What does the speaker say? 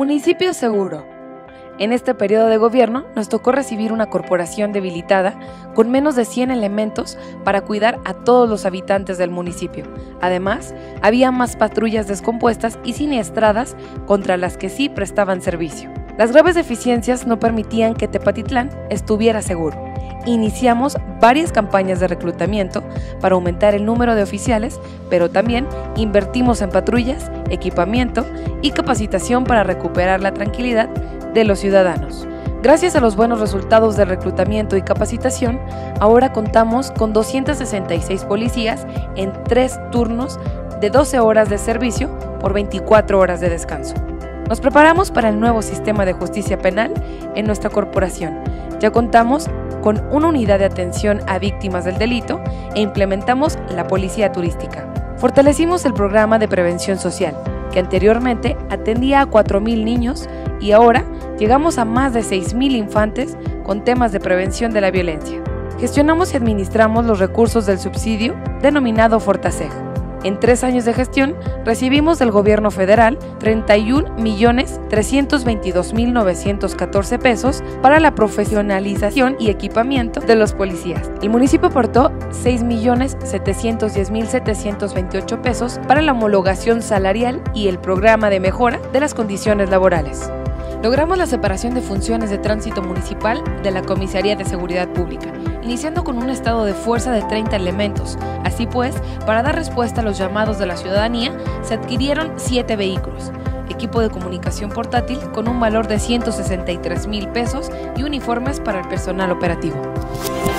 Municipio seguro. En este periodo de gobierno nos tocó recibir una corporación debilitada con menos de 100 elementos para cuidar a todos los habitantes del municipio. Además, había más patrullas descompuestas y siniestradas contra las que sí prestaban servicio. Las graves deficiencias no permitían que Tepatitlán estuviera seguro. Iniciamos varias campañas de reclutamiento para aumentar el número de oficiales, pero también invertimos en patrullas, equipamiento y capacitación para recuperar la tranquilidad de los ciudadanos. Gracias a los buenos resultados de reclutamiento y capacitación, ahora contamos con 266 policías en 3 turnos de 12 horas de servicio por 24 horas de descanso. Nos preparamos para el nuevo sistema de justicia penal en nuestra corporación. Ya contamos con una unidad de atención a víctimas del delito e implementamos la policía turística. Fortalecimos el programa de prevención social, que anteriormente atendía a 4,000 niños y ahora llegamos a más de 6,000 infantes con temas de prevención de la violencia. Gestionamos y administramos los recursos del subsidio denominado Fortaseg. En 3 años de gestión recibimos del gobierno federal 31,322,914 pesos para la profesionalización y equipamiento de los policías. El municipio aportó 6,710,728 pesos para la homologación salarial y el programa de mejora de las condiciones laborales. Logramos la separación de funciones de tránsito municipal de la Comisaría de Seguridad Pública, iniciando con un estado de fuerza de 30 elementos. Así pues, para dar respuesta a los llamados de la ciudadanía, se adquirieron 7 vehículos, equipo de comunicación portátil con un valor de 163,000 pesos y uniformes para el personal operativo.